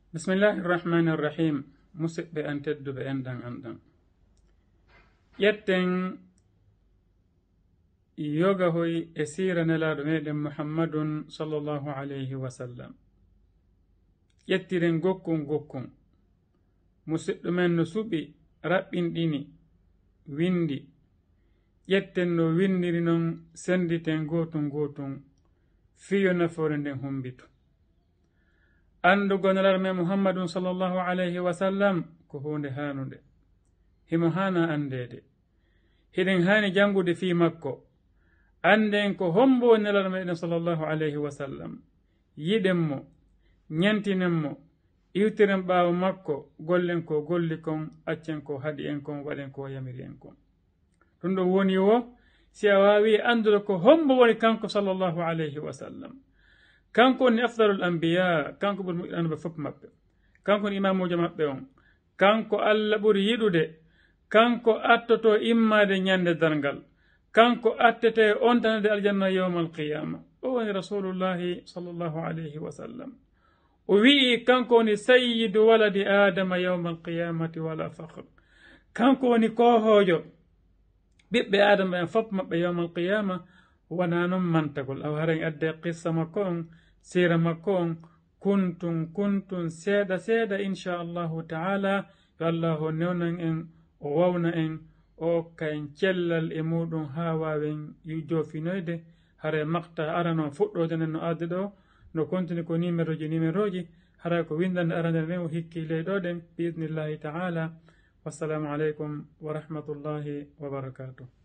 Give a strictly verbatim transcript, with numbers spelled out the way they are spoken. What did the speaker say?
بسم الله الرحمن الرحيم. مسك بأن تدو بأن دان أندان يتن يوغا هوي اسير نلاد ميدن محمد صلى الله عليه وسلم يترن غوكون غوكون مسك من نسوبي رابين ديني ويندي يتن نو ويندي نون سندي تن غوتون غوتون فيو نفورن هم بيتو andu gonalar me muhammadun sallallahu alayhi wa sallam ko hunde hanude himo hana andede hiden hani jangude fi makko anden ko hombo nelar me sallallahu alayhi wa sallam yidemmo nyantinemmo iwtiren baawo makko gollen ko golli kon accen ko hadi en kon waden ko yamiri en kon ɗum ɗo woni wo si a wawi andude ko hombo woni kanko sallallahu alayhi wa sallam kanko ni afdalul anbiya kanko ɓuri moƴƴuɗo ɓe fof maɓɓe kanko ni imamujo maɓɓe on kanko allah ɓuri yiɗude kanko attoto immade ñande dargal kanko attete on tanade aljanna yawma alqiyama o woni rasulullahi sallllahu alayhi wa sallam o wii kanko woni sayyidu waladi adama yawma alqiyamati wala fakhr kanko woni kohojo ɓiɓɓe adama en fof maɓɓe yawma alqiyama wona noon mantagol aw haren adde qissa makko on sira makko on kuntum kuntum seeɗa seeɗa inchallahu taala yo allah o newnan en o wawna en o okka en cellal e muɗum ha wawen jofinoyde hara makta arano fuɗɗode nden no adde ɗo no continue ko numéro ji numéro ji hara ko windande arande nden o hikki leyɗoɗen bi idnillahi taala wassalamu aleykum wa rahmatullahi wa barakatuh.